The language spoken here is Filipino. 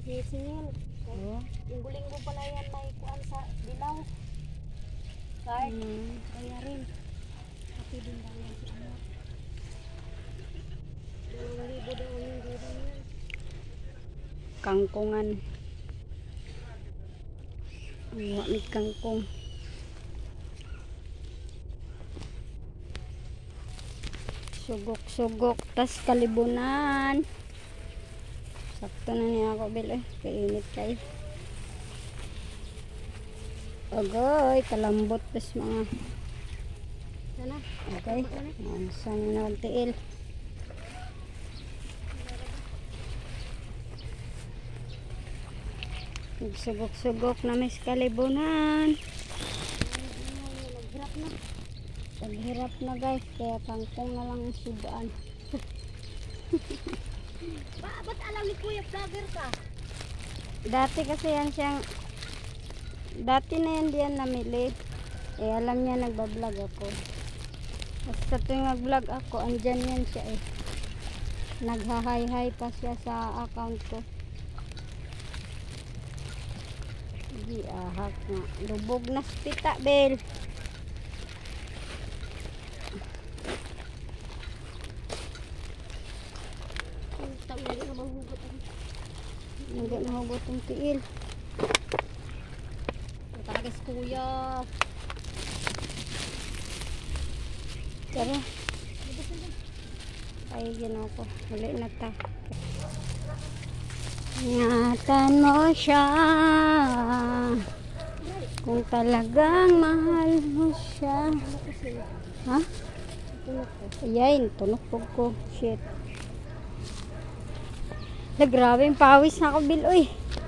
singil. Oh. Linggo-linggo pala yan may kuan sa dilaw. Card. Kaya rin. Pati din daw yan si ano. 2,000 daw yung guro niya. Kangkungan. Wala kangkong. Sugok-sugok tas kalibunan. Sakto na niya ako bil eh. Kainit kayo. Agoy, kalambot tas mga. Sana. Okay. Saan na tiil. Sugok-sugok na may kalibunan. Naghirap na. Paghirap na guys, kaya kangkong na lang ang sudaan. Ba't alam ni Kuya vlogger ka? Dati kasi yan siyang, dati na yan diyan namili. Eh alam niya nagbablog ako. Basta tuwing nag-vlog ako, andyan yan siya eh. Naghahay-hay pa siya sa account ko. Di ahak nga. Lubog na spita, Bel. Hindi na mahugot. Hindi mahugot ang tiil. Talaga si Kuya. Tara. Ay, ginawa ko. Huli na ta. Ingatan mo siya. Kung talagang mahal mo siya. Ha? Ayan, tunok ko. Shit. Grabe yung pawis na ako, Bil. Uy.